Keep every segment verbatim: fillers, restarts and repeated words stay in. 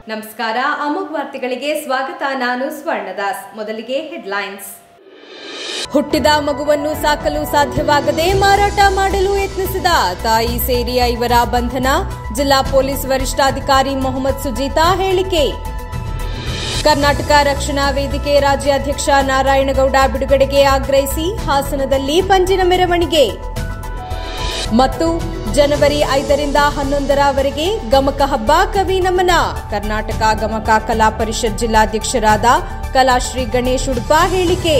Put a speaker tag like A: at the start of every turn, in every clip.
A: ನಮಸ್ಕಾರ, ಅಮೋಘ್ ವಾರ್ತೆಗಳಿಗೆ ಸ್ವಾಗತ. ನಾನು ಸ್ವರ್ಣದಾಸ್. ಮೊದಲಿಗೆ ಹೆಡ್ಲೈನ್ಸ್. ಹುಟ್ಟಿದ ಮಗುವನ್ನು ಸಾಕಲು ಸಾಧ್ಯವಾಗದೆ ಮಾರಾಟ ಮಾಡಲು ಯತ್ನಿಸಿದ ತಾಯಿ ಸೇರಿ ಐವರ ಬಂಧನ. ಜಿಲ್ಲಾ ಪೊಲೀಸ್ ವರಿಷ್ಠಾಧಿಕಾರಿ ಮೊಹಮ್ಮದ್ ಸುಜೀತಾ ಹೇಳಿಕೆ. ಕರ್ನಾಟಕ ರಕ್ಷಣಾ ವೇದಿಕೆ ರಾಜ್ಯಾಧ್ಯಕ್ಷ ನಾರಾಯಣಗೌಡ ಬಿಡುಗಡೆಗೆ ಆಗ್ರಹಿಸಿ ಹಾಸನದಲ್ಲಿ ಪಂಜಿನ ಮೆರವಣಿಗೆ. ಮತ್ತು ಜನವರಿ ಐದರಿಂದ ಹನ್ನೊಂದರವರೆಗೆ ಗಮಕ ಹಬ್ಬ ಕವಿ ನಮನ. ಕರ್ನಾಟಕ ಗಮಕ ಕಲಾ ಪರಿಷತ್ ಜಿಲ್ಲಾಧ್ಯಕ್ಷರಾದ ಕಲಾಶ್ರೀ ಗಣೇಶ್ ಉಡುಪ ಹೇಳಿಕೆ.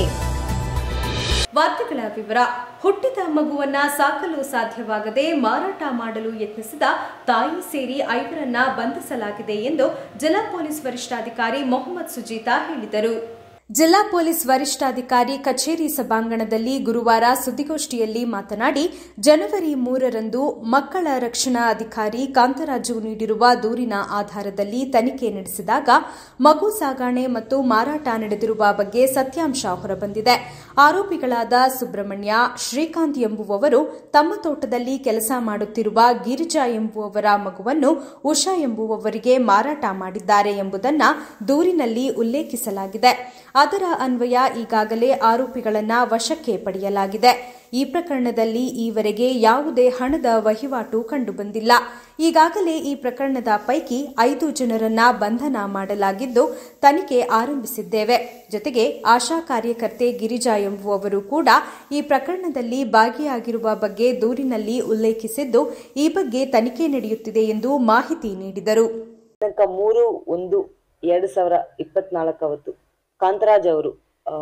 A: ವಾರ್ತೆಗಳ ವಿವರ. ಹುಟ್ಟಿದ ಮಗುವನ್ನ ಸಾಕಲು ಸಾಧ್ಯವಾಗದೆ ಮಾರಾಟ ಮಾಡಲು ಯತ್ನಿಸಿದ ತಾಯಿ ಸೇರಿ ಐವರನ್ನ ಬಂಧಿಸಲಾಗಿದೆ ಎಂದು ಜಿಲ್ಲಾ ಪೊಲೀಸ್ ವರಿಷ್ಠಾಧಿಕಾರಿ ಮೊಹಮ್ಮದ್ ಸುಜೀತಾ ಹೇಳಿದರು. ಜಿಲ್ಲಾ ಪೊಲೀಸ್ ವರಿಷ್ಠಾಧಿಕಾರಿ ಕಚೇರಿ ಸಭಾಂಗಣದಲ್ಲಿ ಗುರುವಾರ ಸುದ್ದಿಗೋಷ್ಠಿಯಲ್ಲಿ ಮಾತನಾಡಿ, ಜನವರಿ ಮೂರರಂದು ಮಕ್ಕಳ ರಕ್ಷಣಾ ಅಧಿಕಾರಿ ಕಾಂತರಾಜು ನೀಡಿರುವ ದೂರಿನ ಆಧಾರದಲ್ಲಿ ತನಿಖೆ ನಡೆಸಿದಾಗ ಮಗು ಸಾಗಾಣೆ ಮತ್ತು ಮಾರಾಟ ನಡೆದಿರುವ ಬಗ್ಗೆ ಸತ್ಯಾಂಶ ಹೊರಬಂದಿದೆ. ಆರೋಪಿಗಳಾದ ಸುಬ್ರಹ್ಮಣ್ಯ, ಶ್ರೀಕಾಂತ್ ಎಂಬುವವರು ತಮ್ಮ ತೋಟದಲ್ಲಿ ಕೆಲಸ ಮಾಡುತ್ತಿರುವ ಗಿರಿಜಾ ಎಂಬುವವರ ಮಗುವನ್ನು ಉಷಾ ಎಂಬುವವರಿಗೆ ಮಾರಾಟ ಮಾಡಿದ್ದಾರೆ ಎಂಬುದನ್ನು ದೂರಿನಲ್ಲಿ ಉಲ್ಲೇಖಿಸಲಾಗಿದೆ. ಅದರ ಅನ್ವಯ ಈಗಾಗಲೇ ಆರೋಪಿಗಳನ್ನು ವಶಕ್ಕೆ ಪಡೆಯಲಾಗಿದೆ. ಈ ಪ್ರಕರಣದಲ್ಲಿ ಈವರೆಗೆ ಯಾವುದೇ ಹಣದ ವಹಿವಾಟು ಕಂಡುಬಂದಿಲ್ಲ. ಈಗಾಗಲೇ ಈ ಪ್ರಕರಣದ ಪೈಕಿ ಐದು ಜನರನ್ನ ಬಂಧನ ಮಾಡಲಾಗಿದ್ದು ತನಿಖೆ ಆರಂಭಿಸಿದ್ದೇವೆ. ಜೊತೆಗೆ ಆಶಾ ಕಾರ್ಯಕರ್ತೆ ಗಿರಿಜಾ ಎಂಬುವವರು ಕೂಡ ಈ ಪ್ರಕರಣದಲ್ಲಿ ಭಾಗಿಯಾಗಿರುವ ಬಗ್ಗೆ ದೂರಿನಲ್ಲಿ ಉಲ್ಲೇಖಿಸಿದ್ದು ಈ ಬಗ್ಗೆ ತನಿಖೆ ನಡೆಯುತ್ತಿದೆ ಎಂದು ಮಾಹಿತಿ ನೀಡಿದರು.
B: ಮೂರು ಒಂದು ಎರಡು ಸಾವಿರ ಇಪ್ಪತ್ನಾಲ್ಕು ಅವತ್ತು ಕಾಂತರಾಜ್ ಅವರು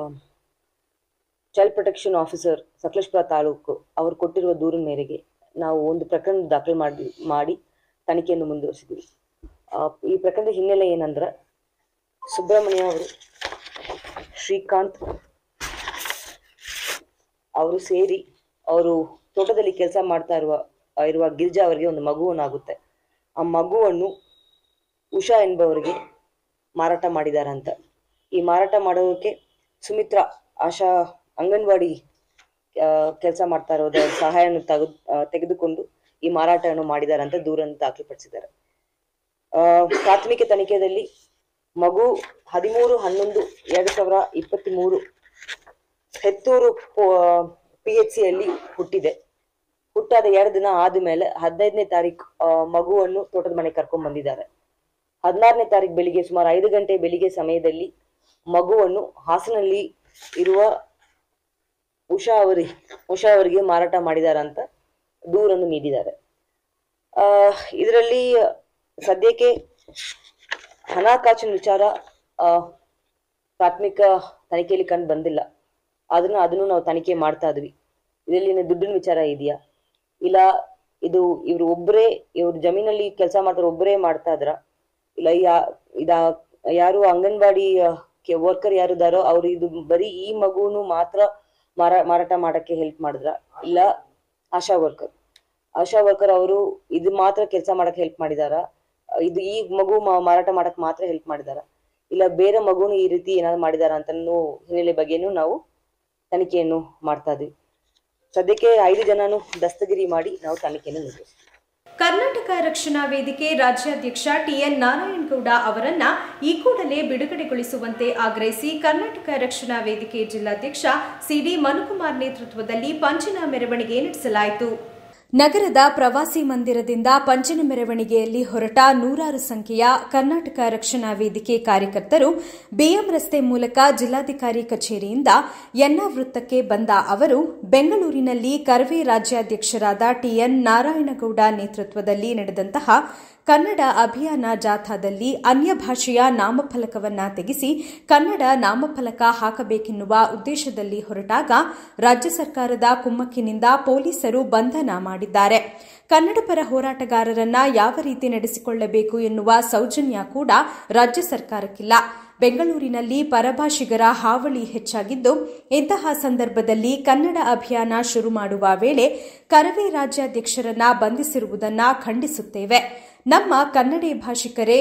B: ಚೈಲ್ಡ್ ಪ್ರೊಟೆಕ್ಷನ್ ಆಫೀಸರ್ ಸಕಲೇಶಪುರ ತಾಲೂಕು ಅವರು ಕೊಟ್ಟಿರುವ ದೂರಿನ ಮೇರೆಗೆ ನಾವು ಒಂದು ಪ್ರಕರಣ ದಾಖಲೆ ಮಾಡಿ ಮಾಡಿ ತನಿಖೆಯನ್ನು ಮುಂದುವರಿಸಿದ್ವಿ. ಈ ಪ್ರಕರಣದ ಹಿನ್ನೆಲೆ ಏನಂದ್ರೆ, ಸುಬ್ರಹ್ಮಣ್ಯ ಅವರು, ಶ್ರೀಕಾಂತ್ ಅವರು ಸೇರಿ ಅವರು ತೋಟದಲ್ಲಿ ಕೆಲಸ ಮಾಡ್ತಾ ಇರುವ ಇರುವ ಗಿರಿಜಾ ಅವರಿಗೆ ಒಂದು ಮಗುವನ್ನಾಗುತ್ತೆ. ಆ ಮಗುವನ್ನು ಉಷಾ ಎಂಬವರಿಗೆ ಮಾರಾಟ ಮಾಡಿದಾರಂತ. ಈ ಮಾರಾಟ ಮಾಡೋದಕ್ಕೆ ಸುಮಿತ್ರಾ ಆಶಾ ಅಂಗನವಾಡಿ ಕೆಲಸ ಮಾಡ್ತಾ ಇರೋದ್ರ ಸಹಾಯವನ್ನು ತೆಗೆದು ತೆಗೆದುಕೊಂಡು ಈ ಮಾರಾಟವನ್ನು ಮಾಡಿದ್ದಾರೆ ಅಂತ ದೂರನ್ನು ದಾಖಲೆಪಡಿಸಿದ್ದಾರೆ. ಪ್ರಾಥಮಿಕ ತನಿಖೆಯಲ್ಲಿ ಮಗು ಹದಿಮೂರು ಹನ್ನೊಂದು ಎರಡು ಸಾವಿರ ಇಪ್ಪತ್ತ್ ಮೂರು ಹೆತ್ತೂರು ಪಿ ಎಚ್ ಸಿಯಲ್ಲಿ ಹುಟ್ಟಿದೆ. ಹುಟ್ಟಾದ ಎರಡು ದಿನ ಆದ್ಮೇಲೆ ಹದಿನೈದನೇ ತಾರೀಕು ಮಗುವನ್ನು ತೋಟದ ಮನೆಗೆ ಕರ್ಕೊಂಡ್ ಬಂದಿದ್ದಾರೆ. ಹದಿನಾರನೇ ತಾರೀಕು ಬೆಳಿಗ್ಗೆ ಸುಮಾರು ಐದು ಗಂಟೆ ಬೆಳಿಗ್ಗೆ ಸಮಯದಲ್ಲಿ ಮಗುವನ್ನು ಹಾಸನಲ್ಲಿ ಇರುವ ಉಷಾ ಅವರಿ ಉಷಾ ಅವರಿಗೆ ಮಾರಾಟ ಮಾಡಿದಾರಂತ ದೂರನ್ನು ನೀಡಿದ್ದಾರೆ. ಆ ಇದರಲ್ಲಿ ಸದ್ಯಕ್ಕೆ ಹಣಕಾಸಿನ ವಿಚಾರ ಆ ಪ್ರಾಥಮಿಕ ತನಿಖೆಯಲ್ಲಿ ಕಂಡು ಬಂದಿಲ್ಲ. ಅದನ್ನ ಅದನ್ನು ನಾವು ತನಿಖೆ ಮಾಡ್ತಾ ಇದ್ವಿ. ಇದರಲ್ಲಿ ದುಡ್ಡಿನ ವಿಚಾರ ಇದೆಯಾ ಇಲ್ಲ, ಇದು ಇವ್ರು ಒಬ್ಬರೇ ಇವ್ರ ಜಮೀನಲ್ಲಿ ಕೆಲಸ ಮಾಡ್ತಾರೆ ಒಬ್ಬರೇ ಮಾಡ್ತಾ ಇದ್ರ ಇಲ್ಲ, ಯಾ ಇದ ಯಾರು ಅಂಗನವಾಡಿ ವರ್ಕರ್ ಯಾರು ಇದಾರೋ ಅವ್ರು ಇದು ಬರೀ ಈ ಮಗುನು ಮಾತ್ರ ಮಾರಾ ಮಾರಾಟ ಮಾಡಕ್ಕೆ ಹೆಲ್ಪ್ ಮಾಡಿದ್ರ, ಇಲ್ಲ ಆಶಾ ವರ್ಕರ್ ಆಶಾ ವರ್ಕರ್ ಅವರು ಇದು ಮಾತ್ರ ಕೆಲಸ ಮಾಡಕ್ಕೆ ಹೆಲ್ಪ್ ಮಾಡಿದಾರ, ಇದು ಈ ಮಗು ಮಾರಾಟ ಮಾಡಕ್ ಮಾತ್ರ ಹೆಲ್ಪ್ ಮಾಡಿದಾರ, ಇಲ್ಲ ಬೇರೆ ಮಗುನು ಈ ರೀತಿ ಏನಾದ್ರು ಮಾಡಿದಾರ ಅಂತ ಹಿನ್ನೆಲೆ ಬಗ್ಗೆನೂ ನಾವು ತನಿಖೆಯನ್ನು ಮಾಡ್ತಾ ಇದ್ವಿ. ಸದ್ಯಕ್ಕೆ ಐದು ಜನನು ದಸ್ತಗಿರಿ ಮಾಡಿ ನಾವು ತನಿಖೆಯನ್ನು ನಡೆಸ್ತೀವಿ.
A: ಕರ್ನಾಟಕ ರಕ್ಷಣಾ ವೇದಿಕೆ ರಾಜ್ಯಾಧ್ಯಕ್ಷ ಟಿಎನ್ ನಾರಾಯಣಗೌಡ ಅವರನ್ನ ಈ ಕೂಡಲೇ ಬಿಡುಗಡೆಗೊಳಿಸುವಂತೆ ಆಗ್ರಹಿಸಿ ಕರ್ನಾಟಕ ರಕ್ಷಣಾ ವೇದಿಕೆ ಜಿಲ್ಲಾಧ್ಯಕ್ಷ ಸಿಡಿ ಮನುಕುಮಾರ್ ನೇತೃತ್ವದಲ್ಲಿ ಪಂಜಿನ ಮೆರವಣಿಗೆ ನಡೆಸಲಾಯಿತು. ನಗರದ ಪ್ರವಾಸಿ ಮಂದಿರದಿಂದ ಪಂಜಿನ ಮೆರವಣಿಗೆಯಲ್ಲಿ ಹೊರಟ ನೂರಾರು ಸಂಖ್ಯೆಯ ಕರ್ನಾಟಕ ರಕ್ಷಣಾ ವೇದಿಕೆ ಕಾರ್ಯಕರ್ತರು ಬಿಎಂ ರಸ್ತೆ ಮೂಲಕ ಜಿಲ್ಲಾಧಿಕಾರಿ ಕಚೇರಿಯಿಂದ ಎನ್ನ ವೃತ್ತಕ್ಕೆ ಬಂದ ಅವರು ಬೆಂಗಳೂರಿನಲ್ಲಿ ಕರವೇ ರಾಜ್ಯಾಧ್ಯಕ್ಷರಾದ ಟಿಎನ್ ನಾರಾಯಣಗೌಡ ನೇತೃತ್ವದಲ್ಲಿ ನಡೆದಂತಹ ಕನ್ನಡ ಅಭಿಯಾನ ಜಾಥಾದಲ್ಲಿ ಅನ್ಯ ಭಾಷೆಯ ನಾಮಫಲಕವನ್ನ ತೆಗೆಸಿ ಕನ್ನಡ ನಾಮಫಲಕ ಹಾಕಬೇಕೆನ್ನುವ ಉದ್ದೇಶದಲ್ಲಿ ಹೊರಟಾಗ ರಾಜ್ಯ ಸರ್ಕಾರದ ಕುಮ್ಮಕ್ಕಿನಿಂದ ಪೊಲೀಸರು ಬಂಧನ ಮಾಡಿದ್ದಾರೆ. ಕನ್ನಡ ಪರ ಹೋರಾಟಗಾರರನ್ನ ಯಾವ ರೀತಿ ನಡೆಸಿಕೊಳ್ಳಬೇಕು ಎನ್ನುವ ಸೌಜನ್ಯ ಕೂಡ ರಾಜ್ಯ ಸರ್ಕಾರಕ್ಕಿಲ್ಲ. ಬೆಂಗಳೂರಿನಲ್ಲಿ ಪರಭಾಷಿಗರ ಹಾವಳಿ ಹೆಚ್ಚಾಗಿದ್ದು, ಇಂತಹ ಸಂದರ್ಭದಲ್ಲಿ ಕನ್ನಡ ಅಭಿಯಾನ ಶುರು ಮಾಡುವ ವೇಳೆ ಕರವೇ ರಾಜ್ಯಾಧ್ಯಕ್ಷರನ್ನ ಬಂಧಿಸಿರುವುದನ್ನು ಖಂಡಿಸುತ್ತೇವೆ. ನಮ್ಮ ಕನ್ನಡ ಭಾಷಿಕರೇ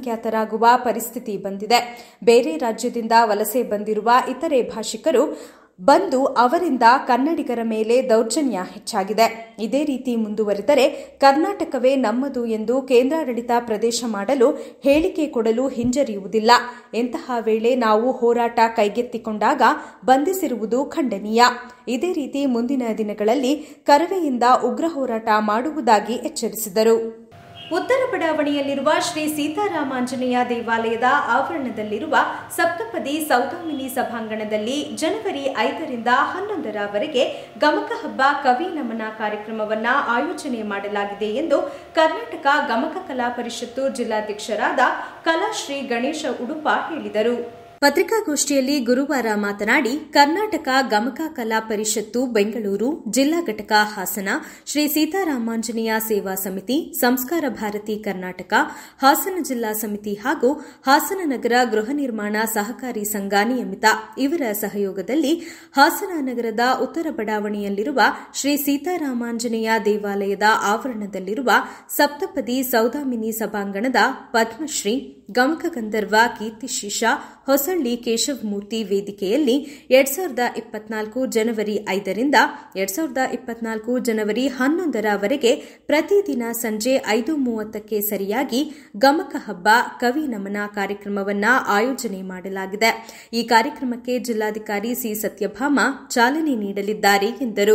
A: ಅಲ್ಪಸಂಖ್ಯಾತರಾಗುವ ಪರಿಸ್ಥಿತಿ ಬಂದಿದೆ. ಬೇರೆ ರಾಜ್ಯದಿಂದ ವಲಸೆ ಬಂದಿರುವ ಇತರೆ ಭಾಷಿಕರು ಬಂದು ಅವರಿಂದ ಕನ್ನಡಿಗರ ಮೇಲೆ ದೌರ್ಜನ್ಯ ಹೆಚ್ಚಾಗಿದೆ. ಇದೇ ರೀತಿ ಮುಂದುವರೆದರೆ ಕರ್ನಾಟಕವೇ ನಮ್ಮದು ಎಂದು ಕೇಂದ್ರಾಡಳಿತ ಪ್ರದೇಶ ಮಾಡಲು ಹೇಳಿಕೆ ಕೊಡಲು ಹಿಂಜರಿಯುವುದಿಲ್ಲ. ಇಂತಹ ವೇಳೆ ನಾವು ಹೋರಾಟ ಕೈಗೆತ್ತಿಕೊಂಡಾಗ ಬಂಧಿಸಿರುವುದು ಖಂಡನೀಯ. ಇದೇ ರೀತಿ ಮುಂದಿನ ದಿನಗಳಲ್ಲಿ ಕರವೆಯಿಂದ ಉಗ್ರ ಹೋರಾಟ ಮಾಡುವುದಾಗಿ ಎಚ್ಚರಿಸಿದರು. ಉತ್ತರ ಬಡಾವಣೆಯಲ್ಲಿರುವ ಶ್ರೀ ಸೀತಾರಾಮಾಂಜನೇಯ ದೇವಾಲಯದ ಆವರಣದಲ್ಲಿರುವ ಸಪ್ತಪದಿ ಸೌದಾಮಿನಿ ಸಭಾಂಗಣದಲ್ಲಿ ಜನವರಿ ಐದರಿಂದ ಹನ್ನೊಂದರವರೆಗೆ ಗಮಕ ಹಬ್ಬ ಕವಿ ನಮನ ಕಾರ್ಯಕ್ರಮವನ್ನು ಆಯೋಜನೆ ಮಾಡಲಾಗಿದೆ ಎಂದು ಕರ್ನಾಟಕ ಗಮಕ ಕಲಾ ಪರಿಷತ್ತು ಜಿಲ್ಲಾಧ್ಯಕ್ಷರಾದ ಕಲಾಶ್ರೀ ಗಣೇಶ ಉಡುಪ ಹೇಳಿದರು. ಪತ್ರಿಕಾಗೋಷ್ಠಿಯಲ್ಲಿ ಗುರುವಾರ ಮಾತನಾಡಿ ಕರ್ನಾಟಕ ಗಮಕ ಕಲಾ ಪರಿಷತ್ತು ಬೆಂಗಳೂರು ಜಿಲ್ಲಾ ಘಟಕ ಹಾಸನ, ಶ್ರೀ ಸೀತಾರಾಮಾಂಜನೇಯ ಸೇವಾ ಸಮಿತಿ, ಸಂಸ್ಕಾರ ಭಾರತಿ ಕರ್ನಾಟಕ, ಹಾಸನ ಜಿಲ್ಲಾ ಸಮಿತಿ ಹಾಗೂ ಹಾಸನ ನಗರ ಗೃಹ ನಿರ್ಮಾಣ ಸಹಕಾರಿ ಸಂಘ ನಿಯಮಿತ ಇವರ ಸಹಯೋಗದಲ್ಲಿ ಹಾಸನ ನಗರದ ಉತ್ತರ ಬಡಾವಣೆಯಲ್ಲಿರುವ ಶ್ರೀ ಸೀತಾರಾಮಾಂಜನೇಯ ದೇವಾಲಯದ ಆವರಣದಲ್ಲಿರುವ ಸಪ್ತಪದಿ ಸೌದಾಮಿನಿ ಸಭಾಂಗಣದ ಪದ್ಮಶ್ರೀ ಗಮಕ ಗಂಧರ್ವ ಕೀರ್ತಿಶೇಷ ಹೊಸಳ್ಳಿ ಕೇಶವಮೂರ್ತಿ ವೇದಿಕೆಯಲ್ಲಿ ಎರಡ್ ಸಾವಿರದ ಇಪ್ಪತ್ನಾಲ್ಕು ಜನವರಿ ಐದರಿಂದ ಎರಡ್ ಸಾವಿರದ ಇಪ್ಪತ್ನಾಲ್ಕು ಜನವರಿ ಹನ್ನೊಂದರವರೆಗೆ ಪ್ರತಿದಿನ ಸಂಜೆ ಐದು ಮೂವತ್ತಕ್ಕೆ ಸರಿಯಾಗಿ ಗಮಕ ಹಬ್ಬ ಕವಿ ನಮನ ಕಾರ್ಯಕ್ರಮವನ್ನು ಆಯೋಜನೆ ಮಾಡಲಾಗಿದೆ. ಈ ಕಾರ್ಯಕ್ರಮಕ್ಕೆ ಜಿಲ್ಲಾಧಿಕಾರಿ ಸಿ ಸತ್ಯಭಾಮ ಚಾಲನೆ ನೀಡಲಿದ್ದಾರೆ ಎಂದರು.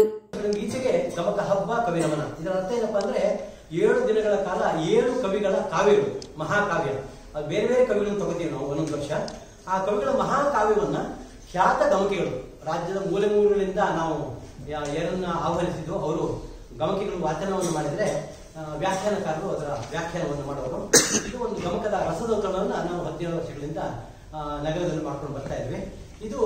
C: ಗಮಕ ಹಬ್ಬ ಕವಿ ನಮನ ಇದರ ಅರ್ಥ ಏನಪ್ಪಾ ಅಂದ್ರೆ ಏಳು ದಿನಗಳ ಕಾಲ ಏಳು ಕವಿಗಳ ಕಾವ್ಯಗಳು, ಮಹಾಕಾವ್ಯ, ಅದು ಬೇರೆ ಬೇರೆ ಕವಿಗಳನ್ನು ತಗೋತೀವಿ ನಾವು ಒಂದೊಂದು ವರ್ಷ. ಆ ಕವಿಗಳ ಮಹಾಕಾವ್ಯವನ್ನ ಖ್ಯಾತ ಗಮಕಿಗಳು ರಾಜ್ಯದ ಮೂಲೆ ಮೂಲೆಗಳಿಂದ ನಾವು ಯಾರನ್ನ ಆಹ್ವಾನಿಸಿದ್ದು ಅವರು ಗಮಕಿಗಳು ವಾಚನವನ್ನು ಮಾಡಿದರೆ ವ್ಯಾಖ್ಯಾನಕಾರರು ಅದರ ವ್ಯಾಖ್ಯಾನವನ್ನು ಮಾಡೋರು. ಇದು ಒಂದು ಗಮಕದ ರಸದೌತಣವನ್ನು ನಾವು ಹದಿನೇಳು ವರ್ಷಗಳಿಂದ ನಗರದಲ್ಲಿ ಮಾಡ್ಕೊಂಡು ಬರ್ತಾ ಇದ್ವಿ. ಇದು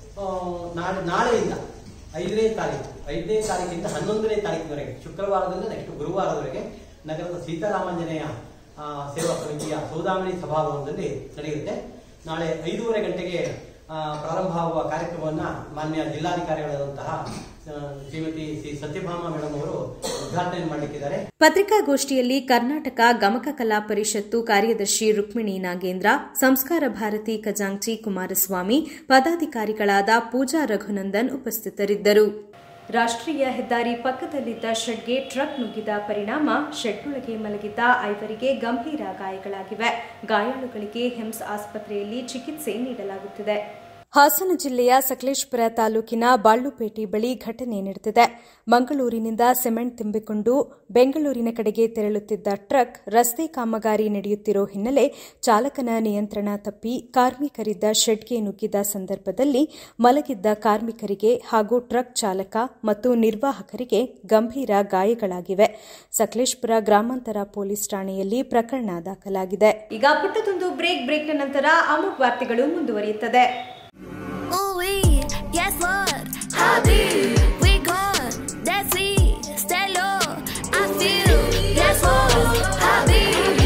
C: ನಾಳೆ ನಾಳೆಯಿಂದ ಐದನೇ ತಾರೀಕು ಐದನೇ ತಾರೀಕಿಂದ ಹನ್ನೊಂದನೇ ತಾರೀಕಿನವರೆಗೆ, ಶುಕ್ರವಾರದಿಂದ ನೆಕ್ಸ್ಟ್ ಗುರುವಾರದವರೆಗೆ ನಗರದ ಸೀತಾರಾಮಾಂಜನೇಯ ಸೇವಾ ಸಮಿತಿಯ ಸೌದಾಮಿನಿ ಸಭಾಭವನದಲ್ಲಿ ನಡೆಯುತ್ತೆ. ನಾಳೆ ಐದೂವರೆ ಗಂಟೆಗೆ ಪ್ರಾರಂಭ ಆಗುವ ಕಾರ್ಯಕ್ರಮವನ್ನು ಮಾನ್ಯ ಜಿಲ್ಲಾಧಿಕಾರಿಗಳಾದಂತಹ ಶ್ರೀಮತಿ ಸಿ ಸತ್ಯಭಾಮ ಮೇಡಮ್ ಅವರು ಉದ್ಘಾಟನೆ ಮಾಡಲಿಕ್ಕಿದ್ದಾರೆ.
A: ಪತ್ರಿಕಾಗೋಷ್ಠಿಯಲ್ಲಿ ಕರ್ನಾಟಕ ಗಮಕ ಕಲಾ ಪರಿಷತ್ತು ಕಾರ್ಯದರ್ಶಿ ರುಕ್ಮಿಣಿ ನಾಗೇಂದ್ರ, ಸಂಸ್ಕಾರ ಭಾರತಿ ಖಜಾಂಚಿ ಕುಮಾರಸ್ವಾಮಿ, ಪದಾಧಿಕಾರಿಗಳಾದ ಪೂಜಾ ರಘುನಂದನ್ ಉಪಸ್ಥಿತರಿದ್ದರು. ರಾಷ್ಟ್ರೀಯ ಹೆದ್ದಾರಿ ಪಕ್ಕದಲ್ಲಿದ್ದ ಶೆಡ್ಗೆ ಟ್ರಕ್ ನುಗ್ಗಿದ ಪರಿಣಾಮ ಶೆಡ್ನೊಳಗೆ ಮಲಗಿದ್ದ ಐವರಿಗೆ ಗಂಭೀರ ಗಾಯಗಳಾಗಿವೆ. ಗಾಯಾಳುಗಳಿಗೆ ಹಿಮ್ಸ್ ಆಸ್ಪತ್ರೆಯಲ್ಲಿ ಚಿಕಿತ್ಸೆ ನೀಡಲಾಗುತ್ತಿದೆ. ಹಾಸನ ಜಿಲ್ಲೆಯ ಸಕಲೇಶಪುರ ತಾಲೂಕಿನ ಬಾಳುಪೇಟೆ ಬಳಿ ಘಟನೆ ನಡೆದಿದೆ. ಮಂಗಳೂರಿನಿಂದ ಸಿಮೆಂಟ್ ತುಂಬಿಕೊಂಡು ಬೆಂಗಳೂರಿನ ಕಡೆಗೆ ತೆರಳುತ್ತಿದ್ದ ಟ್ರಕ್ ರಸ್ತೆ ಕಾಮಗಾರಿ ನಡೆಯುತ್ತಿರೋ ಹಿನ್ನೆಲೆ ಚಾಲಕನ ನಿಯಂತ್ರಣ ತಪ್ಪಿ ಕಾರ್ಮಿಕರಿದ್ದ ಶೆಡ್ಗೆ ನುಗ್ಗಿದ ಸಂದರ್ಭದಲ್ಲಿ ಮಲಗಿದ್ದ ಕಾರ್ಮಿಕರಿಗೆ ಹಾಗೂ ಟ್ರಕ್ ಚಾಲಕ ಮತ್ತು ನಿರ್ವಾಹಕರಿಗೆ ಗಂಭೀರ ಗಾಯಗಳಾಗಿವೆ. ಸಕಲೇಶಪುರ ಗ್ರಾಮಾಂತರ ಪೊಲೀಸ್ ಠಾಣೆಯಲ್ಲಿ ಪ್ರಕರಣ ದಾಖಲಾಗಿದೆ. ಈಗ ಪುಟ್ಟದೊಂದು ಬ್ರೇಕ್ ಬ್ರೇಕ್ನ ನಂತರ ಅಮುಕ್ ವಾರ್ತೆಗಳು ಮುಂದುವರಿಯುತ್ತದೆ.
D: Ooh wee, guess what? Happy, we gone. That's it. Stay low. I feel. Guess what? Happy.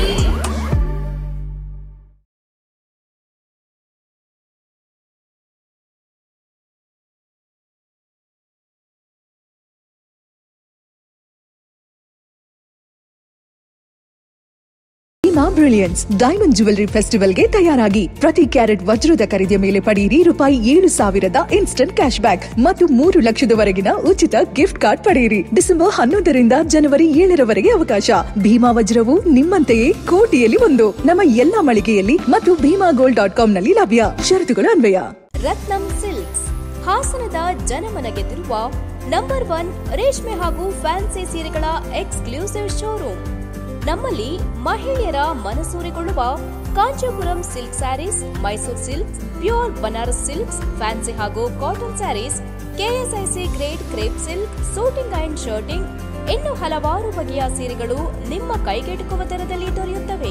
E: Brilliance diamond jewellery ಫೆಸ್ಟಿವಲ್ಗೆ ತಯಾರಾಗಿ ಪ್ರತಿ ಕ್ಯಾರೆಟ್ ವಜ್ರದ ಖರೀದಿಯ ಮೇಲೆ ಪಡೆಯಿರಿ ರೂಪಾಯಿ ಏಳು ಸಾವಿರದ ಇನ್ಸ್ಟಂಟ್ ಕ್ಯಾಶ್ ಬ್ಯಾಕ್ ಮತ್ತು ಮೂರು ಲಕ್ಷದವರೆಗಿನ ಉಚಿತ ಗಿಫ್ಟ್ ಕಾರ್ಡ್ ಪಡೆಯಿರಿ. ಡಿಸೆಂಬರ್ ಹನ್ನೊಂದರಿಂದ ಜನವರಿ ಏಳರವರೆಗೆ ಅವಕಾಶ. ಭೀಮಾ ವಜ್ರವು ನಿಮ್ಮಂತೆಯೇ ಕೋಟಿಯಲ್ಲಿ ಒಂದು. ನಮ್ಮ ಎಲ್ಲಾ ಮಳಿಗೆಯಲ್ಲಿ ಮತ್ತು ಭೀಮಾ ಗೋಲ್ಡ್ ಡಾಟ್ ಕಾಮ್ ನಲ್ಲಿ ಲಭ್ಯ. ಷರತ್ತುಗಳು ಅನ್ವಯ.
F: ರತ್ನಂ ಸಿಲ್ಕ್ಸ್ ಹಾಸನದ ಜನಮನ ಗೆದ್ದಿರುವ ನಂಬರ್ ಒನ್ ರೇಷ್ಮೆ ಹಾಗೂ ಫ್ಯಾನ್ಸಿ ಸೀರೆಗಳ ಎಕ್ಸ್ಕ್ಲೂಸಿವ್ ಶೋರೂಮ್. ನಮ್ಮಲ್ಲಿ ಮಹಿಳೆಯರ ಮನಸೂರೆಗೊಳ್ಳುವ Kanchipuram silk sarees, Mysuru silks, pure Banaras silks, fancy ಹಾಗೂ cotton sarees, KSIC grade crepe silk, suiting and shirting, ಇನ್ನು ಹಲವಾರು ಬಗೆಯ ಸೀರೆಗಳು ನಿಮ್ಮ ಕೈಗೆಟುಕುವ ದರದಲ್ಲಿ ದೊರೆಯುತ್ತವೆ.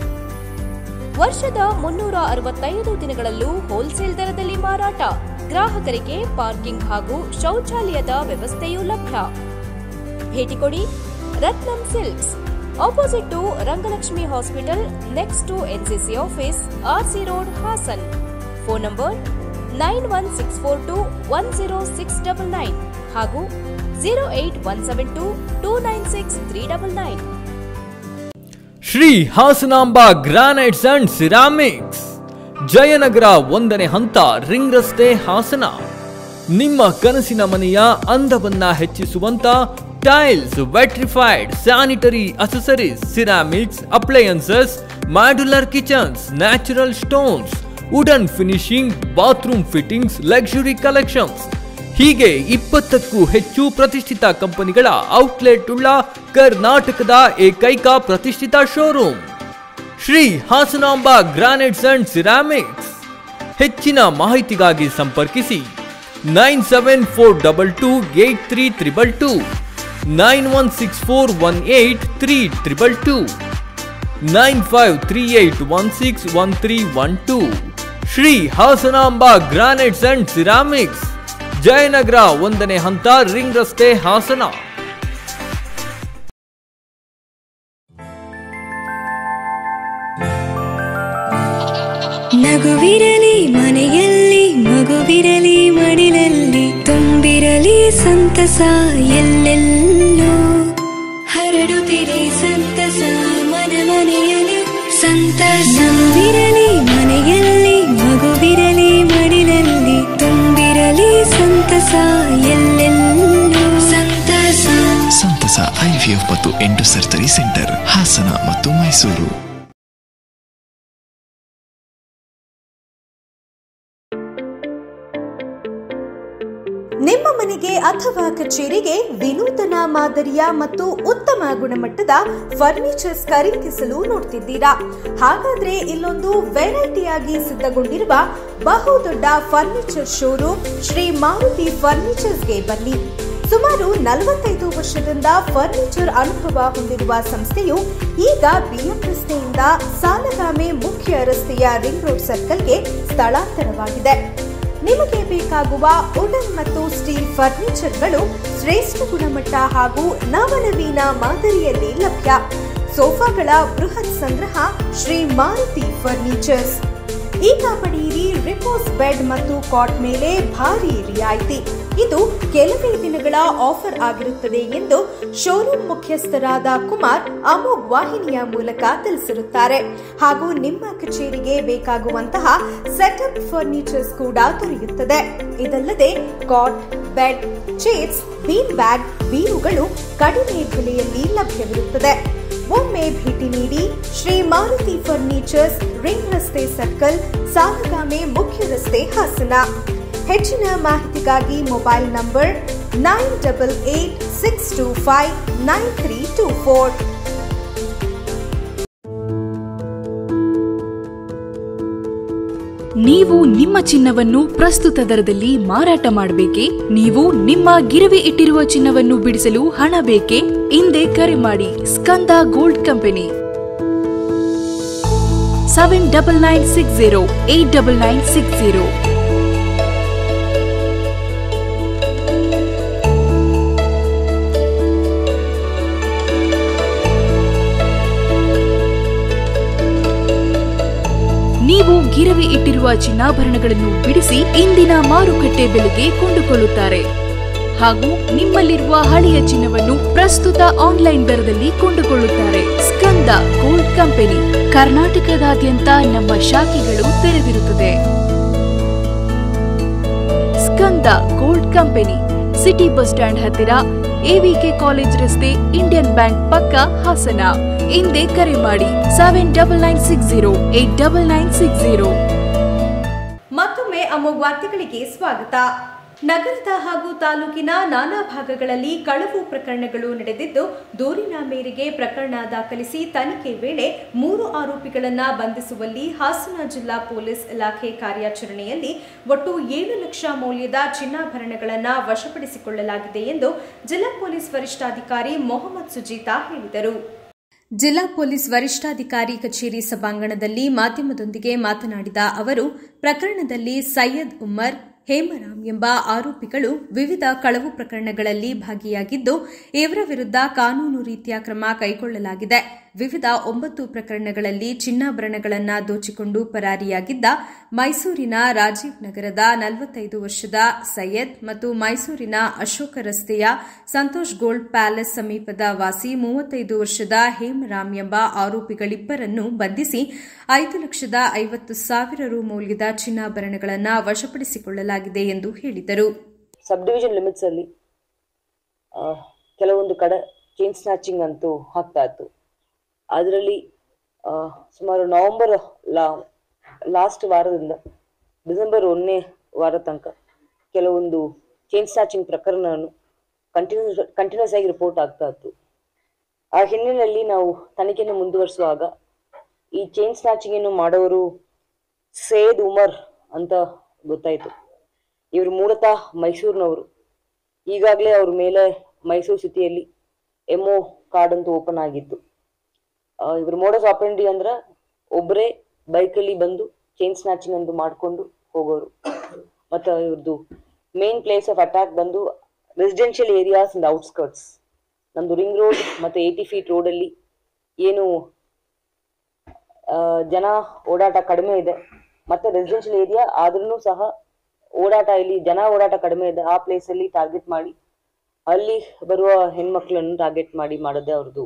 F: ವರ್ಷದ ಮುನ್ನೂರ ಅರವತ್ತೈದು ದಿನಗಳಲ್ಲೂ ಹೋಲ್ಸೇಲ್ ದರದಲ್ಲಿ ಮಾರಾಟ. ಗ್ರಾಹಕರಿಗೆ ಪಾರ್ಕಿಂಗ್ ಹಾಗೂ ಶೌಚಾಲಯದ ವ್ಯವಸ್ಥೆಯೂ ಲಭ್ಯ. ಭೇಟಿ ಕೊಡಿ Ratnam silks, opposite to Rangalakshmi hospital, next to NCC office, RC road, Hassan. Phone number nine one six four two one zero six double nine ಹಾಗೂ zero eight one seven two two nine six three double nine.
G: Shri Hasanamba granites and ceramics, Jayanagar ಒಂದನೇ ಹಂತ, ring ರಸ್ತೆ, ಹಾಸನ. ನಿಮ್ಮ ಕನಸಿನ ಮನೆಯ ಅಂದವನ್ನ ಹೆಚ್ಚಿಸುವಂತ tiles, vitrified sanitary accessories, ceramics, appliances, modular kitchens, natural stones, wooden finishing, bathroom fittings, luxury collections ಹೀಗೆ ಇಪ್ಪತ್ತಕ್ಕೂ ಹೆಚ್ಚು ಪ್ರತಿಷ್ಠಿತ ಕಂಪನಿಗಳ ಔಟ್ಲೆಟ್ ಉಳ್ಳ ಕರ್ನಾಟಕದ ಏಕೈಕ ಪ್ರತಿಷ್ಠಿತ showroom Shri Hasanamba granites and ceramics. ಹೆಚ್ಚಿನ ಮಾಹಿತಿಗಾಗಿ ಸಂಪರ್ಕಿಸಿ nine seven four double two eight three triple two, nine one six four one eight three triple two, nine five three eight one six one three one two. Shri Hasanamba granites and ceramics, Jayanagar ಒಂದನೇ ಹಂತ, ring ರಸ್ತೆ, ಹಾಸನ.
H: ನಗುವಿರಲಿ ಮನೆಯಲ್ಲಿ, ಮಗುವಿರಲಿ ಮಡಿಲಲ್ಲಿ, ತುಂಬಿರಲಿ ಸಂತಸ ಎಲ್ಲೆಲ್ಲೂ, ಹರಡುತ್ತಿರಿ ಸಂತಸ ಮನ ಮನೆಯಲ್ಲಿ ಸಂತಸ. ನಗುವಿರಲಿ ಮನೆಯಲ್ಲಿ, ಮಗುವಿರಲಿ ಮಡಿಲಲ್ಲಿ, ತುಂಬಿರಲಿ ಸಂತಸ ಎಲ್ಲೆಲ್ಲೂ ಸಂತಸ.
I: ಸಂತಸ ಐವಿಎಫ್ ಮತ್ತು ಎಂಟು ಸರ್ಜರಿ ಸೆಂಟರ್, ಹಾಸನ ಮತ್ತು ಮೈಸೂರು.
A: ನಿಮ್ಮ ಮನೆಗೆ ಅಥವಾ ಕಚೇರಿಗೆ ವಿನೂತನ ಮಾದರಿಯ ಮತ್ತು ಉತ್ತಮ ಗುಣಮಟ್ಟದ ಫರ್ನಿಚರ್ಸ್ ಖರೀದಿಸಲು ನೋಡ್ತಿದ್ದೀರಾ? ಹಾಗಾದ್ರೆ ಇಲ್ಲೊಂದು ವೆರೈಟಿಯಾಗಿ ಸಿದ್ಧಗೊಂಡಿರುವ ಬಹುದೊಡ್ಡ ಫರ್ನಿಚರ್ ಶೋರೂಮ್ ಶ್ರೀ ಮಾರುತಿ ಫರ್ನಿಚರ್ಸ್ಗೆ ಬನ್ನಿ. ಸುಮಾರು ನಲವತ್ತೈದು ವರ್ಷದಿಂದ ಫರ್ನಿಚರ್ ಅನುಭವ ಹೊಂದಿರುವ ಸಂಸ್ಥೆಯು ಈಗ ಬಿಎಂ ರಸ್ತೆಯಿಂದ ಸಾಲಗಾಮೆ ಮುಖ್ಯ ರಸ್ತೆಯ ರಿಂಗ್ ರೋಡ್ ಸರ್ಕಲ್ಗೆ ಸ್ಥಳಾಂತರವಾಗಿದೆ. ನಿಮಗೆ ಬೇಕಾಗುವ ವುಡನ್ ಮತ್ತು ಸ್ಟೀಲ್ ಫರ್ನಿಚರ್ಗಳು ಶ್ರೇಷ್ಠ ಗುಣಮಟ್ಟ ಹಾಗೂ ನವನವೀನ ಮಾದರಿಯಲ್ಲಿ ಲಭ್ಯ. ಸೋಫಾಗಳ ಬೃಹತ್ ಸಂಗ್ರಹ ಶ್ರೀ ಮಾರುತಿ ಫರ್ನಿಚರ್ಸ್. ಈಗ ಪಡೆಯಿರಿ ರಿಪೋಸ್ ಬೆಡ್ ಮತ್ತು ಕಾಟ್ ಮೇಲೆ ಭಾರಿ ರಿಯಾಯಿತಿ. ಇದು ಕೆಲವೇ ದಿನಗಳ ಆಫರ್ ಆಗಿರುತ್ತದೆ ಎಂದು ಶೋರೂಮ್ ಮುಖ್ಯಸ್ಥರಾದ ಕುಮಾರ್ ಅಮೋಘ್ ವಾಹಿನಿಯ ಮೂಲಕ ತಿಳಿಸಿರುತ್ತಾರೆ. ಹಾಗೂ ನಿಮ್ಮ ಕಚೇರಿಗೆ ಬೇಕಾಗುವಂತಹ ಸೆಟಪ್ ಫರ್ನಿಚರ್ಸ್ ಕೂಡ ದೊರೆಯುತ್ತದೆ. ಇದಲ್ಲದೆ cot, bed, chairs, bean bag, ಬೀರುಗಳು ಕಡಿಮೆ ಬೆಲೆಯಲ್ಲಿ ಲಭ್ಯವಿರುತ್ತದೆ. ಒಮ್ಮೆ ಭೇಟಿ ನೀಡಿ ಶ್ರೀ ಮಾರುತಿ ಫರ್ನಿಚರ್ಸ್, ರಿಂಗ್ ರಸ್ತೆ ಸರ್ಕಲ್, ಸಾಲಗಾಮೆ ಮುಖ್ಯ ರಸ್ತೆ, ಹಾಸನ. ಹೆಚ್ಚಿನ ಮಾಹಿತಿಗಾಗಿ mobile number nine double eight six two five nine three two four.
E: ನೀವು ನಿಮ್ಮ ಚಿನ್ನವನ್ನು ಪ್ರಸ್ತುತ ದರದಲ್ಲಿ ಮಾರಾಟ ಮಾಡಬೇಕೇ? ನೀವು ನಿಮ್ಮ ಗಿರವಿ ಇಟ್ಟಿರುವ ಚಿನ್ನವನ್ನು ಬಿಡಿಸಲು ಹಣ ಬೇಕೇ? ಹಿಂದೆ ಕರೆ ಮಾಡಿ Skanda gold company seven double nine six zero eight double nine six zero. ನೀವು ಗಿರವಿ ಇಟ್ಟಿರುವ ಚಿನ್ನಾಭರಣಗಳನ್ನು ಬಿಡಿಸಿ ಇಂದಿನ ಮಾರುಕಟ್ಟೆ ಬೆಲೆಗೆ ಕೊಂಡುಕೊಳ್ಳುತ್ತಾರೆ ಹಾಗೂ ನಿಮ್ಮಲ್ಲಿರುವ ಹಳೆಯ ಚಿನ್ನವನ್ನು ಪ್ರಸ್ತುತ ಆನ್ಲೈನ್ ದರದಲ್ಲಿ ಕೊಂಡುಕೊಳ್ಳುತ್ತಾರೆ. ಸ್ಕಂದ ಗೋಲ್ಡ್ ಕಂಪನಿ ಕರ್ನಾಟಕದಾದ್ಯಂತ ನಮ್ಮ ಶಾಖೆಗಳು ತೆರೆದಿರುತ್ತದೆ. Skanda gold company city bus stand ಹತ್ತಿರ, ಎವಿಕೆ ಕಾಲೇಜ್ ರಸ್ತೆ, ಇಂಡಿಯನ್ ಬ್ಯಾಂಕ್ ಪಕ್ಕ, ಹಾಸನ. ಹಿಂದೆ ಕರೆ ಮಾಡಿ seven double nine six zero eight double nine six zero.
A: ಮತ್ತೊಮ್ಮೆ ಅಮೋಘ್ ವಾರ್ತೆಗಳಿಗೆ ಸ್ವಾಗತ. ನಗರದ ಹಾಗೂ ತಾಲೂಕಿನ ನಾನಾ ಭಾಗಗಳಲ್ಲಿ ಕಳವು ಪ್ರಕರಣಗಳು ನಡೆದಿದ್ದು, ದೂರಿನ ಮೇರೆಗೆ ಪ್ರಕರಣ ದಾಖಲಿಸಿ ತನಿಖೆ ವೇಳೆ ಮೂರು ಆರೋಪಿಗಳನ್ನು ಬಂಧಿಸುವಲ್ಲಿ ಹಾಸನ ಜಿಲ್ಲಾ ಪೊಲೀಸ್ ಇಲಾಖೆ ಕಾರ್ಯಾಚರಣೆಯಲ್ಲಿ ಒಟ್ಟು ಏಳು ಲಕ್ಷ ಮೌಲ್ಯದ ಚಿನ್ನಾಭರಣಗಳನ್ನು ವಶಪಡಿಸಿಕೊಳ್ಳಲಾಗಿದೆ ಎಂದು ಜಿಲ್ಲಾ ಪೊಲೀಸ್ ವರಿಷ್ಠಾಧಿಕಾರಿ ಮೊಹಮ್ಮದ್ ಸುಜೀತಾ ಹೇಳಿದರು. ಜಿಲ್ಲಾ ಪೊಲೀಸ್ ವರಿಷ್ಠಾಧಿಕಾರಿ ಕಚೇರಿ ಸಭಾಂಗಣದಲ್ಲಿ ಮಾಧ್ಯಮದೊಂದಿಗೆ ಮಾತನಾಡಿದ ಅವರು, ಪ್ರಕರಣದಲ್ಲಿ ಸೈಯದ್ ಉಮರ್, ಹೇಮರಾಮ್ ಎಂಬ ಆರೋಪಿಗಳು ವಿವಿಧ ಕಳವು ಪ್ರಕರಣಗಳಲ್ಲಿ ಭಾಗಿಯಾಗಿದ್ದು, ಇವರ ವಿರುದ್ಧ ಕಾನೂನು ರೀತಿಯ ಕ್ರಮ ಕೈಗೊಳ್ಳಲಾಗಿದೆ. ವಿವಿಧ ಒಂಬತ್ತು ಪ್ರಕರಣಗಳಲ್ಲಿ ಚಿನ್ನಾಭರಣಗಳನ್ನು ದೋಚಿಕೊಂಡು ಪರಾರಿಯಾಗಿದ್ದ ಮೈಸೂರಿನ ರಾಜೀವ್ ನಗರದ ನಲವತ್ತೈದು ವರ್ಷದ ಸೈಯದ್ ಮತ್ತು ಮೈಸೂರಿನ ಅಶೋಕ ರಸ್ತೆಯ ಸಂತೋಷ್ ಗೋಲ್ಡ್ ಪ್ಯಾಲೇಸ್ ಸಮೀಪದ ವಾಸಿ ಮೂವತ್ತೈದು ವರ್ಷದ ಹೇಮರಾಮ್ ಎಂಬ ಆರೋಪಿಗಳಿಬ್ಬರನ್ನು ಬಂಧಿಸಿ ಐದು ಲಕ್ಷದ ಐವತ್ತು ಸಾವಿರ ರು ಮೌಲ್ಯದ ಚಿನ್ನಾಭರಣಗಳನ್ನು ವಶಪಡಿಸಿಕೊಳ್ಳಲಾಗಿದೆ ಎಂದು ಹೇಳಿದರು.
B: ಸಬ್ ಡಿವಿಷನ್ ಲಿಮಿಟ್ಸಲ್ಲಿ ಕೆಲವೊಂದು ಕಡೆ ಚೈನ್ ಸ್ನ್ಯಾಚಿಂಗ್ ಅಂತೂ ಆಗ್ತಾ ಇತ್ತು. ಅದರಲ್ಲಿ ಸುಮಾರು ನವೆಂಬರ್ ಲಾ ಲಾಸ್ಟ್ ವಾರದಿಂದ ಡಿಸೆಂಬರ್ ಒಂದನೇ ವಾರ ತನಕ ಕೆಲವೊಂದು ಚೈನ್ ಸ್ನ್ಯಾಚಿಂಗ್ ಪ್ರಕರಣವನ್ನು ಕಂಟಿನ್ಯೂಸ್ ಕಂಟಿನ್ಯೂಸ್ ಆಗಿ ರಿಪೋರ್ಟ್ ಆಗ್ತಾ ಇತ್ತು. ಆ ಹಿನ್ನೆಲೆಯಲ್ಲಿ ನಾವು ತನಿಖೆಯನ್ನು ಮುಂದುವರಿಸುವಾಗ ಈ ಚೈನ್ ಸ್ನ್ಯಾಚಿಂಗ್ ಅನ್ನು ಮಾಡೋರು ಸೈಯದ್ ಉಮರ್ ಅಂತ ಗೊತ್ತಾಯಿತು. ಇವರು ಮೂಲತಃ ಮೈಸೂರಿನವರು. ಈಗಾಗಲೇ ಅವ್ರ ಮೇಲೆ ಮೈಸೂರು ಸಿಟಿಯಲ್ಲಿ ಎಮ್ ಒ ಕಾರ್ಡ್ ಅಂತೂ ಓಪನ್ ಆಗಿತ್ತು. ಇವ್ರ ಮೋಡಸ್ ಆಪರೆಂಡಿ ಅಂದ್ರೆ ಒಬ್ಬರೇ ಬೈಕಲ್ಲಿ ಬಂದು ಚೈನ್ ಸ್ನ್ಯಾಚಿಂಗ್ ಅಂತ ಮಾಡಿಕೊಂಡು ಹೋಗೋರು. ಮತ್ತು ಇವ್ರದ್ದು ಮೇನ್ ಪ್ಲೇಸ್ ಆಫ್ ಅಟ್ಯಾಕ್ ಬಂದು ರೆಸಿಡೆನ್ಷಿಯಲ್ ಏರಿಯಾಸ್ ಅಂಡ್ ಔಟ್ಸ್ಕರ್ಟ್ಸ್. ನಮ್ಮದು ರಿಂಗ್ ರೋಡ್ ಮತ್ತು ಏಯ್ಟಿ ಫೀಟ್ ರೋಡಲ್ಲಿ ಏನು ಜನ ಓಡಾಟ ಕಡಿಮೆ ಇದೆ ಮತ್ತು ರೆಸಿಡೆನ್ಷಿಯಲ್ ಏರಿಯಾ ಆದ್ರೂ ಸಹ ಓಡಾಟ ಇಲ್ಲಿ ಜನ ಓಡಾಟ ಕಡಿಮೆ ಇದೆ. ಆ ಪ್ಲೇಸಲ್ಲಿ ಟಾರ್ಗೆಟ್ ಮಾಡಿ ಅಲ್ಲಿ ಬರುವ ಹೆಣ್ಮಕ್ಳನ್ನು ಟಾರ್ಗೆಟ್ ಮಾಡಿ ಮಾಡೋದೇ ಅವ್ರದ್ದು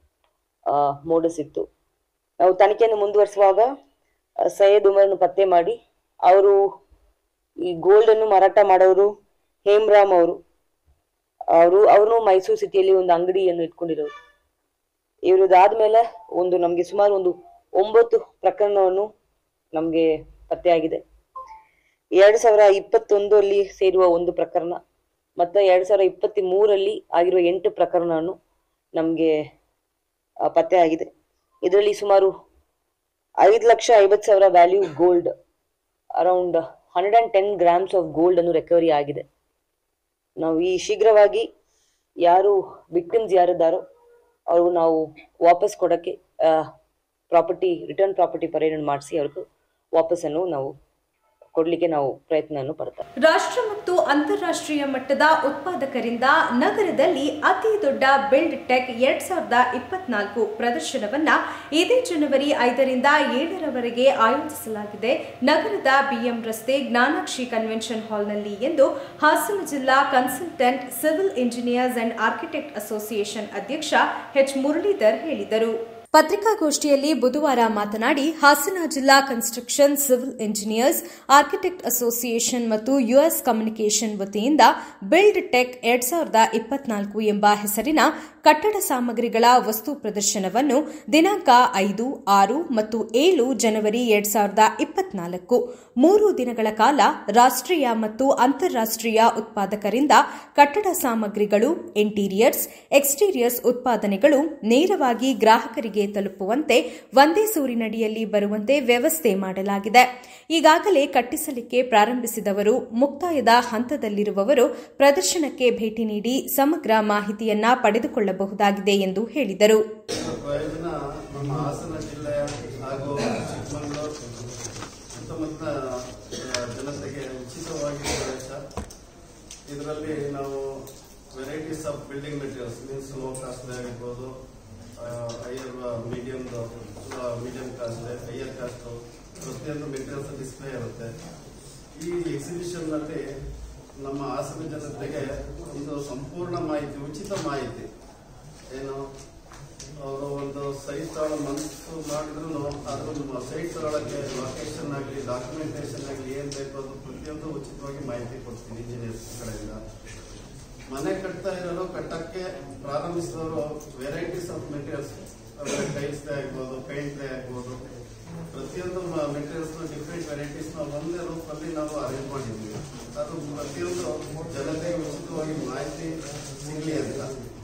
B: ಮೋಡಸ್ ಇತ್ತು. ನಾವು ತನಿಖೆಯನ್ನು ಮುಂದುವರಿಸುವಾಗ ಸೈಯದ್ ಉಮರ್ನು ಪತ್ತೆ ಮಾಡಿ ಅವರು ಈ ಗೋಲ್ಡನ್ನು ಮಾರಾಟ ಮಾಡೋರು ಹೇಮರಾಮ್ ಅವರು ಅವರು ಅವರು ಮೈಸೂರು ಸಿಟಿಯಲ್ಲಿ ಒಂದು ಅಂಗಡಿಯನ್ನು ಇಟ್ಕೊಂಡಿರೋರು. ಇವ್ರದ್ದಾದ್ಮೇಲೆ ಒಂದು ನಮಗೆ ಸುಮಾರು ಒಂದು ಒಂಬತ್ತು ಪ್ರಕರಣವನ್ನು ನಮಗೆ ಪತ್ತೆಯಾಗಿದೆ. ಎರಡು ಸಾವಿರ ಇಪ್ಪತ್ತೊಂದರಲ್ಲಿ ಸೇರುವ ಒಂದು ಪ್ರಕರಣ ಮತ್ತು ಎರಡು ಸಾವಿರ ಇಪ್ಪತ್ತ್ ಮೂರರಲ್ಲಿ ಆಗಿರುವ ಎಂಟು ಪ್ರಕರಣವನ್ನು ನಮಗೆ ಪತ್ತೆ ಆಗಿದೆ. ಇದರಲ್ಲಿ ಸುಮಾರು ಐದು ಲಕ್ಷ ಐವತ್ತು ಸಾವಿರ value gold, around hundred and ten grams of gold ಅನ್ನು ರಿಕವರಿ ಆಗಿದೆ. ನಾವು ಈ ಶೀಘ್ರವಾಗಿ ಯಾರು ವಿಕ್ಟಿಮ್ಸ್ ಯಾರಿದ್ದಾರೋ ಅವರು ನಾವು ವಾಪಸ್ ಕೊಡೋಕ್ಕೆ ಪ್ರಾಪರ್ಟಿ ರಿಟರ್ನ್ ಪ್ರಾಪರ್ಟಿ ಪರೇಡ್ ಮಾಡಿಸಿ ಅವ್ರಿಗೆ ವಾಪಸ್ಸನ್ನು ನಾವು ಕೊಡ್ಲಿಕ್ಕೆ ನಾವು ಪ್ರಯತ್ನವನ್ನು ಪಡ್ತಾರೆ.
A: ರಾಷ್ಟ್ರ ಮತ್ತು ಅಂತಾರಾಷ್ಟ್ರೀಯ ಮಟ್ಟದ ಉತ್ಪಾದಕರಿಂದ ನಗರದಲ್ಲಿ ಅತಿ ದೊಡ್ಡ ಬಿಲ್ಡ್ ಟೆಕ್ ಎರಡ್ ಸಾವಿರದ ಇಪ್ಪತ್ನಾಲ್ಕು ಪ್ರದರ್ಶನವನ್ನ ಇದೇ ಜನವರಿ ಐದರಿಂದ ಏಳರವರೆಗೆ ಆಯೋಜಿಸಲಾಗಿದೆ. ನಗರದ ಬಿಎಂ ರಸ್ತೆ ಜ್ಞಾನಾಕ್ಷಿ ಕನ್ವೆನ್ಷನ್ ಹಾಲ್ನಲ್ಲಿ ಎಂದು ಹಾಸನ ಜಿಲ್ಲಾ consultant civil engineers and architect association ಅಧ್ಯಕ್ಷ ಎಚ್ ಮುರಳೀಧರ್ ಹೇಳಿದರು. ಪತ್ರಿಕಾಗೋಷ್ಠಿಯಲ್ಲಿ ಬುಧವಾರ ಮಾತನಾಡಿ ಹಾಸನ ಜಿಲ್ಲಾ construction civil engineers architect association ಮತ್ತು ಯುಎಸ್ ಕಮ್ಯುನಿಕೇಷನ್ ವತಿಯಿಂದ ಬಿಲ್ಡ್ ಟೆಕ್ ಎರಡ್ ಸಾವಿರದ ಇಪ್ಪತ್ನಾಲ್ಕು ಎಂಬ ಹೆಸರಿನ ಕಟ್ಟಡ ಸಾಮಗ್ರಿಗಳ ವಸ್ತು ಪ್ರದರ್ಶನವನ್ನು ದಿನಾಂಕ ಐದು, ಆರು ಮತ್ತು ಏಳು ಜನವರಿ ಎರಡ್ ಸಾವಿರದ ಇಪ್ಪತ್ನಾಲ್ಕು ಮೂರು ದಿನಗಳ ಕಾಲ ರಾಷ್ಟ್ರೀಯ ಮತ್ತು ಅಂತಾರಾಷ್ಟ್ರೀಯ ಉತ್ಪಾದಕರಿಂದ ಕಟ್ಟಡ ಸಾಮಗ್ರಿಗಳು, ಇಂಟೀರಿಯರ್ಸ್, ಎಕ್ಸ್ಟೀರಿಯರ್ಸ್ ಉತ್ಪಾದನೆಗಳು ನೇರವಾಗಿ ಗ್ರಾಹಕರಿಗೆ ತಲುಪುವಂತೆ ಒಂದೇ ಸೂರಿನಡಿಯಲ್ಲಿ ಬರುವಂತೆ ವ್ಯವಸ್ಥೆ ಮಾಡಲಾಗಿದೆ. ಈಗಾಗಲೇ ಕಟ್ಟಿಸಲಿಕ್ಕೆ ಪ್ರಾರಂಭಿಸಿದವರು, ಮುಕ್ತಾಯದ ಹಂತದಲ್ಲಿರುವವರು ಪ್ರದರ್ಶನಕ್ಕೆ ಭೇಟಿ ನೀಡಿ ಸಮಗ್ರ ಮಾಹಿತಿಯನ್ನ ಪಡೆದುಕೊಳ್ಳಬಹುದಾಗಿದೆ ಎಂದು ಹೇಳಿದರು.
J: ಪ್ರಯೋಜನ ನಮ್ಮ ಹಾಸನ ಜಿಲ್ಲೆಯ ಹಾಗೂ ಚಿಕ್ಕಮಗಳೂರು ಸುತ್ತಮುತ್ತ ಜನತೆಗೆ ಉಚಿತವಾಗಿ ಪ್ರವೇಶ. ಇದರಲ್ಲಿ ನಾವು varieties of building materials means low cost ಆಗಿರ್ಬೋದು, higher medium medium cost, higher cost ಪ್ರತಿಯೊಂದು ಮೆಟೀರಿಯಲ್ಸ್ ಡಿಸ್ಪ್ಲೇ ಇರುತ್ತೆ. ಈ ಎಕ್ಸಿಬಿಷನ್ ನಲ್ಲಿ ನಮ್ಮ ಹಾಸನ ಜನತೆಗೆ ಒಂದು ಸಂಪೂರ್ಣ ಮಾಹಿತಿ, ಉಚಿತ ಮಾಹಿತಿ, ಏನು ಅವರು ಒಂದು ಸೈಟ್ ತಗೊಳ್ಳೋ ಮನಸ್ಸು ಮಾಡಿದ್ರು ಅದ್ರ ಸೈಟ್ ತಗೊಳ್ಳೋಕ್ಕೆ ಲೊಕೇಶನ್ ಆಗಲಿ ಡಾಕ್ಯುಮೆಂಟೇಶನ್ ಆಗಲಿ ಏನ್ ಬೇಕು ಅದು ಪ್ರತಿಯೊಂದು ಉಚಿತವಾಗಿ ಮಾಹಿತಿ ಕೊಡ್ತೀನಿ ಇಂಜಿನಿಯರ್ಸ್ ಕಡೆಯಿಂದ. ಮನೆ ಕಟ್ತಾ ಇರೋರು, ಕಟ್ಟಕ್ಕೆ ಪ್ರಾರಂಭಿಸಿದವರು ವೆರೈಟೀಸ್ ಆಫ್ ಮೆಟೀರಿಯಲ್ಸ್, ಟೈಲ್ಸ್ ಆಗ್ಬೋದು, ಪೇಂಟ್ ಆಗ್ಬೋದು, ಪ್ರತಿಯೊಂದು ಮೆಟೀರಿಯಲ್ಸ್ ಡಿಫ್ರೆಂಟ್ ವೆರೈಟೀಸ್ ಒಂದೇ ರೂಪಲ್ಲಿ ನಾವು ಅರೇಂಜ್ ಮಾಡಿದ್ವಿ. ಅದು ಪ್ರತಿಯೊಂದು ಜನತೆಗೆ ಉಚಿತವಾಗಿ ಮಾಹಿತಿ ಸಿಗಲಿ ಅಂತ.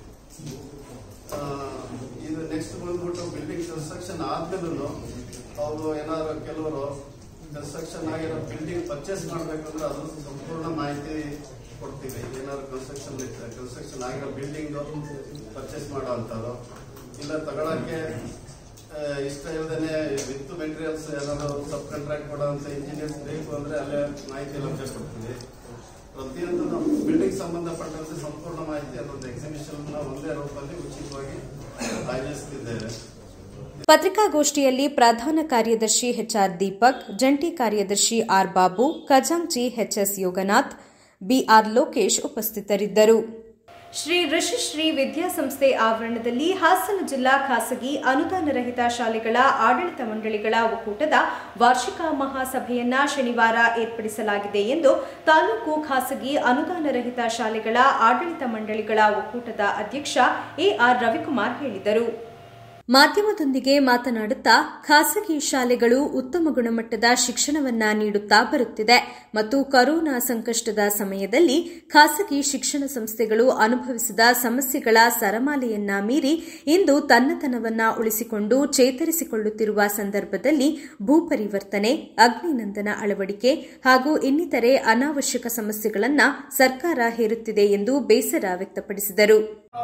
J: ಇದು ನೆಕ್ಸ್ಟ್ ಬಂದ್ಬಿಟ್ಟು ಬಿಲ್ಡಿಂಗ್ ಕನ್ಸ್ಟ್ರಕ್ಷನ್ ಆದ್ಮೇಲೂ ಅವರು ಏನಾದ್ರು ಕೆಲವರು ಕನ್ಸ್ಟ್ರಕ್ಷನ್ ಆಗಿರೋ ಬಿಲ್ಡಿಂಗ್ ಪರ್ಚೇಸ್ ಮಾಡ್ಬೇಕಂದ್ರೆ ಅದು ಸಂಪೂರ್ಣ ಮಾಹಿತಿ ಕೊಡ್ತೀವಿ. ಏನಾದ್ರು ಕನ್ಸ್ಟ್ರಕ್ಷನ್ ಕನ್ಸ್ಟ್ರಕ್ಷನ್ ಆಗಿರೋ ಬಿಲ್ಡಿಂಗ್ ಪರ್ಚೇಸ್ ಮಾಡೋ ಅಂಥವ್ರು, ಇಲ್ಲ ತಗೊಳಕ್ಕೆ ಇಷ್ಟ ಇಲ್ಲದೇನೆ ವಿತ್ ಮೆಟೀರಿಯಲ್ಸ್ ಏನಾದ್ರು ಸಬ್ ಕಾಂಟ್ರಾಕ್ಟ್ ಕೊಡೋಂಥ ಇಂಜಿನಿಯರ್ಸ್ ಬೇಕು ಅಂದ್ರೆ ಅಲ್ಲೇ ಮಾಹಿತಿ ಲಭ್ಯ ಕೊಡ್ತೀವಿ. ಪ್ರತಿಯೊಂದು ನಾವು ಬಿಲ್ಡಿಂಗ್ ಸಂಬಂಧಪಟ್ಟಂತೆ ಸಂಪೂರ್ಣ ಮಾಹಿತಿ ಅನ್ನೋದು ಎಕ್ಸಿಬಿಷನ್ ಒಂದೇ ರೂಪದಲ್ಲಿ ಉಚಿತವಾಗಿ ಆಯೋಜಿಸುತ್ತಿದ್ದೇವೆ.
A: ಪತ್ರಿಕಾಗೋಷ್ಠಿಯಲ್ಲಿ ಪ್ರಧಾನ ಕಾರ್ಯದರ್ಶಿ ಎಚ್ಆರ್ ದೀಪಕ್, ಜಂಟಿ ಕಾರ್ಯದರ್ಶಿ ಆರ್ ಬಾಬು, ಖಜಾಂಚಿ ಎಚ್ಎಸ್ ಯೋಗನಾಥ್, ಬಿಆರ್ ಲೋಕೇಶ್ ಉಪಸ್ಥಿತರಿದ್ದರು. ಶ್ರೀ ಋಷಿಶ್ರೀ ವಿದ್ಯಾಸಂಸ್ಥೆ ಆವರಣದಲ್ಲಿ ಹಾಸನ ಜಿಲ್ಲಾ ಖಾಸಗಿ ಅನುದಾನ ರಹಿತ ಶಾಲೆಗಳ ಆಡಳಿತ ಮಂಡಳಿಗಳ ಒಕ್ಕೂಟದ ವಾರ್ಷಿಕ ಮಹಾಸಭೆಯನ್ನ ಶನಿವಾರ ಏರ್ಪಡಿಸಲಾಗಿದೆ ಎಂದು ತಾಲೂಕು ಖಾಸಗಿ ಅನುದಾನ ರಹಿತ ಶಾಲೆಗಳ ಆಡಳಿತ ಮಂಡಳಿಗಳ ಒಕ್ಕೂಟದ ಅಧ್ಯಕ್ಷ ಎಆರ್ ರವಿಕುಮಾರ್ ಹೇಳಿದರು. ಮಾಧ್ಯಮದೊಂದಿಗೆ ಮಾತನಾಡುತ್ತಾ ಖಾಸಗಿ ಶಾಲೆಗಳು ಉತ್ತಮ ಗುಣಮಟ್ಟದ ಶಿಕ್ಷಣವನ್ನ ನೀಡುತ್ತಾ ಬರುತ್ತಿದೆ ಮತ್ತು ಕೊರೋನಾ ಸಂಕಷ್ಟದ ಸಮಯದಲ್ಲಿ ಖಾಸಗಿ ಶಿಕ್ಷಣ ಸಂಸ್ಥೆಗಳು ಅನುಭವಿಸಿದ ಸಮಸ್ಯೆಗಳ ಸರಮಾಲೆಯನ್ನ ಮೀರಿ ಇಂದು ತನ್ನತನವನ್ನ ಉಳಿಸಿಕೊಂಡು ಚೇತರಿಸಿಕೊಳ್ಳುತ್ತಿರುವ ಸಂದರ್ಭದಲ್ಲಿ ಭೂಪರಿವರ್ತನೆ, ಅಗ್ನಿನಂದನ ಅಳವಡಿಕೆ ಹಾಗೂ ಇನ್ನಿತರೆ ಅನಾವಶ್ಯಕ ಸಮಸ್ಯೆಗಳನ್ನು ಸರ್ಕಾರ ಹೇರುತ್ತಿದೆ ಎಂದು ಬೇಸರ ವ್ಯಕ್ತಪಡಿಸಿದರು.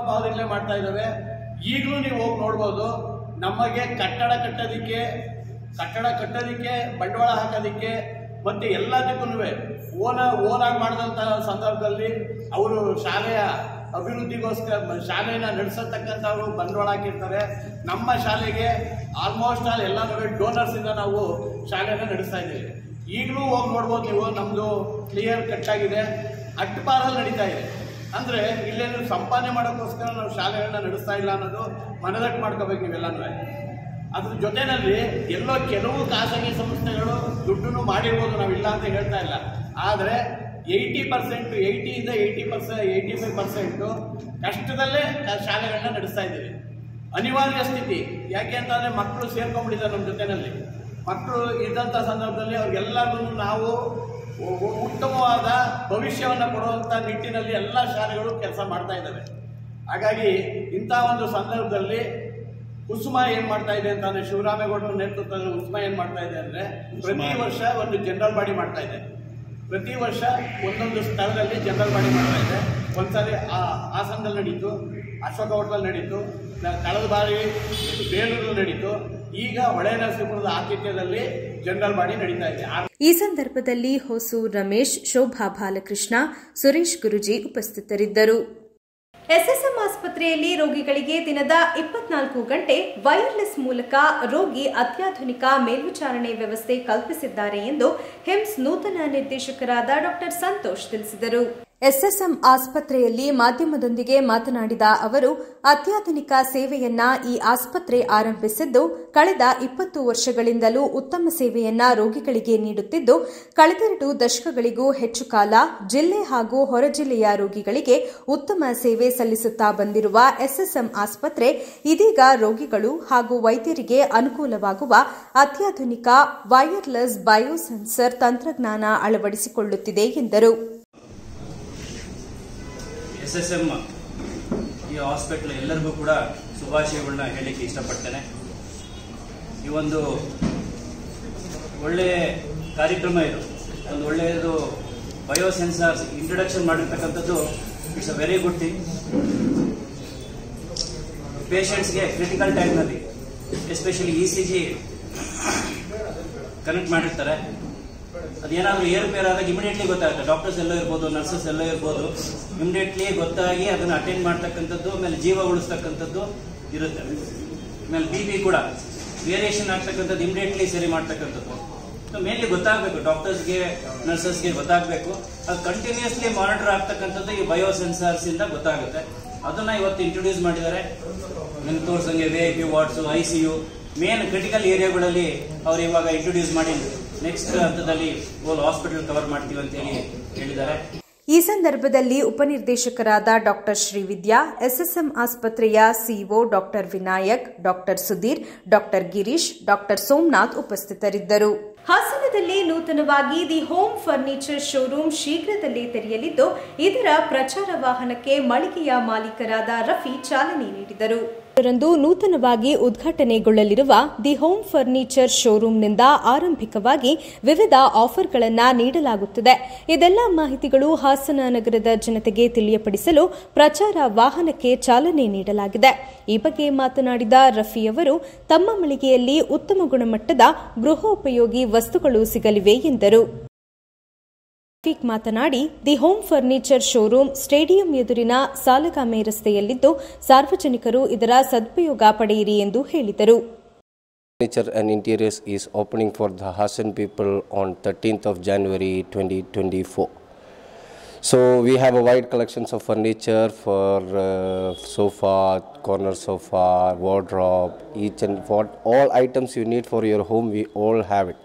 J: ಈಗಲೂ ನೀವು ಹೋಗಿ ನೋಡ್ಬೋದು, ನಮಗೆ ಕಟ್ಟಡ ಕಟ್ಟೋದಿಕ್ಕೆ ಕಟ್ಟಡ ಕಟ್ಟೋದಿಕ್ಕೆ ಬಂಡವಾಳ ಹಾಕೋದಿಕ್ಕೆ ಮತ್ತೆ ಎಲ್ಲದಕ್ಕೂ ಓನ ಓನಾಗಿ ಮಾಡಿದಂತಹ ಸಂದರ್ಭದಲ್ಲಿ ಅವರು ಶಾಲೆಯ ಅಭಿವೃದ್ಧಿಗೋಸ್ಕರ ಶಾಲೆನ ನಡೆಸತಕ್ಕಂಥವ್ರು ಬಂಡವಾಳ ಹಾಕಿರ್ತಾರೆ. ನಮ್ಮ ಶಾಲೆಗೆ ಆಲ್ಮೋಸ್ಟ್ ಆಲ್ ಎಲ್ಲರೂ ಡೋನರ್ಸ್ ಇಂದ ನಾವು ಶಾಲೆನ ನಡೆಸ್ತಾ ಇದ್ದೀವಿ. ಈಗಲೂ ಹೋಗಿ ನೋಡ್ಬೋದು ನೀವು, ನಮ್ಮದು ಕ್ಲಿಯರ್ ಕಟ್ ಆಗಿದೆ, ಅಟ್ಪಾರಲ್ಲಿ ನಡೀತಾ ಇದೆ. ಅಂದರೆ ಇಲ್ಲೇನು ಸಂಪಾದನೆ ಮಾಡೋಕ್ಕೋಸ್ಕರ ನಾವು ಶಾಲೆಗಳನ್ನ ನಡೆಸ್ತಾ ಇಲ್ಲ ಅನ್ನೋದು ಮನದಟ್ಟು ಮಾಡ್ಕೋಬೇಕು ನೀವೆಲ್ಲನೂ. ಅದ್ರ ಜೊತೆಯಲ್ಲಿ ಎಲ್ಲೋ ಕೆಲವು ಖಾಸಗಿ ಸಂಸ್ಥೆಗಳು ದುಡ್ಡನ್ನು ಮಾಡಿರ್ಬೋದು, ನಾವಿಲ್ಲ ಅಂತ ಹೇಳ್ತಾ ಇಲ್ಲ. ಆದರೆ ಏಯ್ಟಿ ಪರ್ಸೆಂಟ್ ಏಯ್ಟಿಯಿಂದ eighty percent eighty five percent ಕಷ್ಟದಲ್ಲೇ ಶಾಲೆಗಳನ್ನ ನಡೆಸ್ತಾ ಇದ್ದೀವಿ. ಅನಿವಾರ್ಯ ಸ್ಥಿತಿ. ಯಾಕೆ ಅಂತಂದರೆ ಮಕ್ಕಳು ಸೇರ್ಕೊಂಡ್ಬಿಟ್ಟಿದ್ದಾರೆ ನಮ್ಮ ಜೊತೆಯಲ್ಲಿ. ಮಕ್ಕಳು ಇದ್ದಂಥ ಸಂದರ್ಭದಲ್ಲಿ ಅವ್ರಿಗೆಲ್ಲರೂ ನಾವು ಉತ್ತಮವಾದ ಭವಿಷ್ಯವನ್ನು ಕೊಡುವಂಥ ನಿಟ್ಟಿನಲ್ಲಿ ಎಲ್ಲ ಶಾಲೆಗಳು ಕೆಲಸ ಮಾಡ್ತಾ ಇದ್ದಾವೆ. ಹಾಗಾಗಿ ಇಂಥ ಒಂದು ಸಂದರ್ಭದಲ್ಲಿ ಕುಸುಮ ಏನು ಮಾಡ್ತಾ ಇದೆ ಅಂತಂದರೆ, ಶಿವರಾಮೇಗೌಡರ ನೇತೃತ್ವದಲ್ಲಿ ಕುಸುಮ ಏನು ಮಾಡ್ತಾ ಇದೆ ಅಂದರೆ, ಪ್ರತಿ ವರ್ಷ ಒಂದು ಜನರಲ್ ಬಾಡಿ ಮಾಡ್ತಾ ಇದೆ. ಪ್ರತಿ ವರ್ಷ ಒಂದೊಂದು ಸ್ಥಳದಲ್ಲಿ ಜನರಲ್ ಬಾಡಿ ಮಾಡ್ತಾ ಇದೆ. ಒಂದ್ಸರಿ ಹಾಸನದಲ್ಲಿ ನಡೀತು, ಅಶೋಕ ಹೋಟೆಲ್ ನಡೀತು, ಕಳೆದ ಬಾರಿ ಬೇಲೂರು ನಡೀತು, ಈಗ ಹೊಳೆನರಸೀಪುರದ ಆತಿಥ್ಯದಲ್ಲಿ ಜನರಲ್ ಬಾಡಿ ನಡೀತಾ ಇದೆ.
A: ಈ ಸಂದರ್ಭದಲ್ಲಿ ಹೊಸೂರು ರಮೇಶ್, ಶೋಭಾ ಬಾಲಕೃಷ್ಣ, ಸುರೇಶ್ ಗುರುಜಿ ಉಪಸ್ಥಿತರಿದ್ದರು. ಎಸ್ಎಸ್ಎಂ ಆಸ್ಪತ್ರೆಯಲ್ಲಿ ರೋಗಿಗಳಿಗೆ ದಿನದ ಇಪ್ಪತ್ನಾಲ್ಕು ಗಂಟೆ ವೈರ್ಲೆಸ್ ಮೂಲಕ ರೋಗಿ ಅತ್ಯಾಧುನಿಕ ಮೇಲ್ವಿಚಾರಣೆ ವ್ಯವಸ್ಥೆ ಕಲ್ಪಿಸಿದ್ದಾರೆ ಎಂದು ಹಿಮ್ಸ್ ನೂತನ ನಿರ್ದೇಶಕರಾದ ಡಾಕ್ಟರ್ ಸಂತೋಷ್ ತಿಳಿಸಿದರು. ಎಸ್ಎಸ್ಎಂ ಆಸ್ಪತ್ರೆಯಲ್ಲಿ ಮಾಧ್ಯಮದೊಂದಿಗೆ ಮಾತನಾಡಿದ ಅವರು, ಅತ್ಯಾಧುನಿಕ ಸೇವೆಯನ್ನ ಈ ಆಸ್ಪತ್ರೆ ಆರಂಭಿಸಿದ್ದು ಕಳೆದ ಇಪ್ಪತ್ತು ವರ್ಷಗಳಿಂದಲೂ ಉತ್ತಮ ಸೇವೆಯನ್ನ ರೋಗಿಗಳಿಗೆ ನೀಡುತ್ತಿದ್ದು, ಕಳೆದೆರಡು ದಶಕಗಳಿಗೂ ಹೆಚ್ಚು ಕಾಲ ಜಿಲ್ಲೆ ಹಾಗೂ ಹೊರ ಜಿಲ್ಲೆಯ ರೋಗಿಗಳಿಗೆ ಉತ್ತಮ ಸೇವೆ ಸಲ್ಲಿಸುತ್ತಾ ಬಂದಿರುವ ಎಸ್ಎಸ್ಎಂ ಆಸ್ಪತ್ರೆ ಇದೀಗ ರೋಗಿಗಳು ಹಾಗೂ ವೈದ್ಯರಿಗೆ ಅನುಕೂಲವಾಗುವ ಅತ್ಯಾಧುನಿಕ ವೈರ್ಲೆಸ್ ಬಯೋಸೆನ್ಸರ್ ತಂತ್ರಜ್ಞಾನ ಅಳವಡಿಸಿಕೊಳ್ಳುತ್ತಿದೆ ಎಂದರು.
K: ಎಸ್ ಎಸ್ ಎಂ ಈ ಹಾಸ್ಪಿಟಲ್ ಎಲ್ಲರಿಗೂ ಕೂಡ ಶುಭಾಶಯಗಳನ್ನ ಹೇಳಲಿಕ್ಕೆ ಇಷ್ಟಪಡ್ತೇನೆ. ಈ ಒಂದು ಒಳ್ಳೆಯ ಕಾರ್ಯಕ್ರಮ ಇದು, ಒಂದು ಒಳ್ಳೆಯದು ಬಯೋಸೆನ್ಸಾರ್ಸ್ ಇಂಟ್ರೊಡಕ್ಷನ್ ಮಾಡಿರ್ತಕ್ಕಂಥದ್ದು. It's a very good thing. ಪೇಷಂಟ್ಸ್ಗೆ ಕ್ರಿಟಿಕಲ್ ಟೈಮ್ನಲ್ಲಿ especially E C G connect ಮಾಡಿರ್ತಾರೆ. ಅದೇನಾದರೂ ಏರುಪೇರ್ ಆದಾಗ ಇಮಿಡಿಯೇಟ್ಲಿ ಗೊತ್ತಾಗುತ್ತೆ. ಡಾಕ್ಟರ್ಸ್ ಎಲ್ಲೋ ಇರ್ಬೋದು, ನರ್ಸಸ್ ಎಲ್ಲೋ ಇರ್ಬೋದು, ಇಮಿಡಿಯೇಟ್ಲಿ ಗೊತ್ತಾಗಿ ಅದನ್ನು ಅಟೆಂಡ್ ಮಾಡ್ತಕ್ಕಂಥದ್ದು, ಆಮೇಲೆ ಜೀವ ಉಳಿಸ್ತಕ್ಕಂಥದ್ದು ಇರುತ್ತೆ. ಆಮೇಲೆ ಬಿ ಪಿ ಕೂಡ ವೇರಿಯೇಷನ್ ಆಗ್ತಕ್ಕಂಥದ್ದು ಇಮಿಡಿಯೇಟ್ಲಿ ಸರಿ ಮಾಡ್ತಕ್ಕಂಥದ್ದು. ಸೊ ಮೇನ್ಲಿ ಗೊತ್ತಾಗಬೇಕು, ಡಾಕ್ಟರ್ಸ್ಗೆ ನರ್ಸಸ್ಗೆ ಗೊತ್ತಾಗಬೇಕು. ಅದು ಕಂಟಿನ್ಯೂಸ್ಲಿ ಮಾನಿಟರ್ ಆಗ್ತಕ್ಕಂಥದ್ದು ಈ ಬಯೋ ಸೆನ್ಸಾರ್ಸ್ ಇಂದ ಗೊತ್ತಾಗುತ್ತೆ. ಅದನ್ನ ಇವತ್ತು ಇಂಟ್ರೊಡ್ಯೂಸ್ ಮಾಡಿದ್ದಾರೆ. ನಿಮ್ಗೆ ತೋರ್ಸಂಗೆ V I P wards, I C U, main critical ಏರಿಯಾಗಳಲ್ಲಿ ಅವ್ರು ಇವಾಗ ಇಂಟ್ರೊಡ್ಯೂಸ್ ಮಾಡಿ ನೆಕ್ಸ್ಟ್ ಹಂತದಲ್ಲಿ ಹೋಲ್ ಹಾಸ್ಪಿಟಲ್ ಕವರ್ ಮಾಡ್ತೀವಿ ಅಂತ ಹೇಳಿ ಹೇಳಿದ್ದಾರೆ.
A: ಈ ಸಂದರ್ಭದಲ್ಲಿ ಉಪನಿರ್ದೇಶಕರಾದ ಡಾಕ್ಟರ್ ಶ್ರೀವಿದ್ಯಾ, ಎಸ್ಎಸ್ಎಂ ಆಸ್ಪತ್ರೆಯ CEO doctor Vinayak, doctor Sudhir, doctor Girish, doctor Somnath ಉಪಸ್ಥಿತರಿದ್ದರು. ಹಾಸನದಲ್ಲಿ ನೂತನವಾಗಿ ದಿ ಹೋಮ್ ಫರ್ನಿಚರ್ ಶೋರೂಮ್ ಶೀಘ್ರದಲ್ಲೇ ತೆರೆಯಲಿದ್ದು, ಇದರ ಪ್ರಚಾರ ವಾಹನಕ್ಕೆ ಮಳಿಗೆಯ ಮಾಲೀಕರಾದ ರಫಿ ಚಾಲನೆ ನೀಡಿದರು. ರಂದು ನೂತನವಾಗಿ ಉದ್ಘಾಟನೆಗೊಳ್ಳಲಿರುವ ದಿ ಹೋಮ್ ಫರ್ನಿಚರ್ ಶೋರೂಮ್ನಿಂದ ಆರಂಭಿಕವಾಗಿ ವಿವಿಧ ಆಫರ್ಗಳನ್ನು ನೀಡಲಾಗುತ್ತಿದೆ. ಇದೆಲ್ಲ ಮಾಹಿತಿಗಳು ಹಾಸನ ನಗರದ ಜನತೆಗೆ ತಿಳಿಯಪಡಿಸಲು ಪ್ರಚಾರ ವಾಹನಕ್ಕೆ ಚಾಲನೆ ನೀಡಲಾಗಿದೆ. ಈ ಬಗ್ಗೆ ಮಾತನಾಡಿದ ರಫಿ ಅವರು, ತಮ್ಮ ಮಳಿಗೆಯಲ್ಲಿ ಉತ್ತಮ ಗುಣಮಟ್ಟದ ಗೃಹೋಪಯೋಗಿ ವಸ್ತುಗಳು ಸಿಗಲಿವೆ ಎಂದರು. ಮಾತನಾಡಿ, the home furniture showroom stadium ಎದುರಿನ ಸಾಲಗಾಮೆ ರಸ್ತೆಯಲ್ಲಿದ್ದು, ಸಾರ್ವಜನಿಕರು ಇದರ ಸದುಪಯೋಗ ಪಡೆಯಿರಿ ಎಂದು ಹೇಳಿದರು.
L: Furniture and Interiors is opening for the Hassan people on thirteenth of January twenty twenty-four. So we have a wide collections of furniture for uh, sofa, corner sofa, wardrobe, each and what all items you need for your home, we all have it.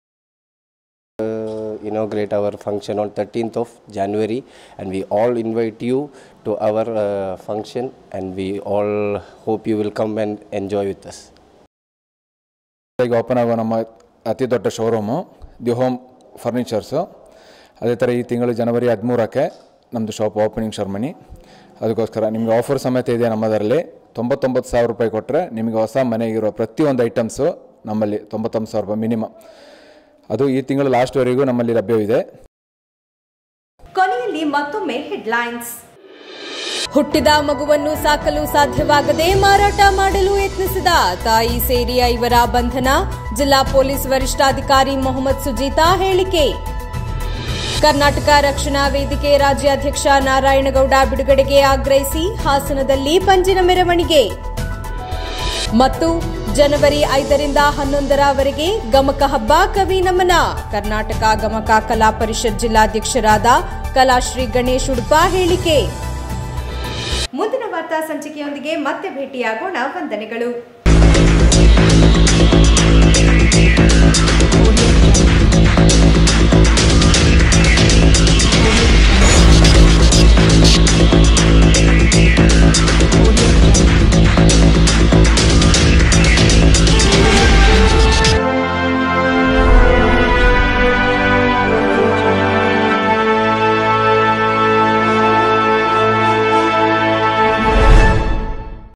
L: Uh, inaugurate our function on thirteenth of January, and we all invite you to our uh, function, and we all hope you will come and enjoy with us.
M: ಈಗ open ಆಗೋ ನಮ್ಮ ಅತಿ ದೊಡ್ಡ showroom the home furnitures. ಅದೇ ಥರ ಈ ತಿಂಗಳು ಜನವರಿ ಹದಿಮೂರಕ್ಕೆ ನಮ್ಮದು ಶಾಪ್ ಓಪನಿಂಗ್ ಶರ್ಮನಿ. ಅದಕ್ಕೋಸ್ಕರ ನಿಮಗೆ ಆಫರ್ ಸಮೇತ ಇದೆ ನಮ್ಮದರಲ್ಲಿ. ತೊಂಬತ್ತೊಂಬತ್ತು ಸಾವಿರ ರೂಪಾಯಿ ಕೊಟ್ಟರೆ ನಿಮಗೆ ಹೊಸ ಮನೆಗಿರೋ ಪ್ರತಿಯೊಂದು ಐಟಮ್ಸು ನಮ್ಮಲ್ಲಿ ತೊಂಬತ್ತೊಂಬತ್ತು ಸಾವಿರ ರೂಪಾಯಿ ಮಿನಿಮಮ್. ಅದು ಈ ತಿಂಗಳು ಲಾಸ್ಟ್ವರೆಗೂ ನಮ್ಮಲ್ಲಿ ಲಭ್ಯವಿದೆ.
A: ಕೊನೆಯಲ್ಲಿ ಮತ್ತೊಮ್ಮೆ ಹೆಡ್ಲೈನ್ಸ್. ಹುಟ್ಟಿದ ಮಗುವನ್ನು ಸಾಕಲು ಸಾಧ್ಯವಾಗದೆ ಮಾರಾಟ ಮಾಡಲು ಯತ್ನಿಸಿದ ತಾಯಿ ಸೇರಿ ಐವರ ಬಂಧನ. ಜಿಲ್ಲಾ ಪೊಲೀಸ್ ವರಿಷ್ಠಾಧಿಕಾರಿ ಮೊಹಮ್ಮದ್ ಸುಜೀತಾ ಹೇಳಿಕೆ. ಕರ್ನಾಟಕ ರಕ್ಷಣಾ ವೇದಿಕೆ ರಾಜ್ಯಾಧ್ಯಕ್ಷ ನಾರಾಯಣಗೌಡ ಬಿಡುಗಡೆಗೆ ಆಗ್ರಹಿಸಿ ಹಾಸನದಲ್ಲಿ ಪಂಜಿನ ಮೆರವಣಿಗೆ. ಮತ್ತು ಜನವರಿ ಐದರಿಂದ ಹನ್ನೊಂದರವರೆಗೆ ಗಮಕ ಹಬ್ಬ ಕವಿ ನಮನ. ಕರ್ನಾಟಕ ಗಮಕ ಕಲಾ ಪರಿಷತ್ ಜಿಲ್ಲಾಧ್ಯಕ್ಷರಾದ ಕಲಾಶ್ರೀ ಗಣೇಶ್ ಉಡುಪ ಹೇಳಿಕೆ. ಮುಂದಿನ ವಾರ್ತಾ ಸಂಚಿಕೆಯೊಂದಿಗೆ ಮತ್ತೆ ಭೇಟಿಯಾಗೋಣ. ವಂದನೆಗಳು.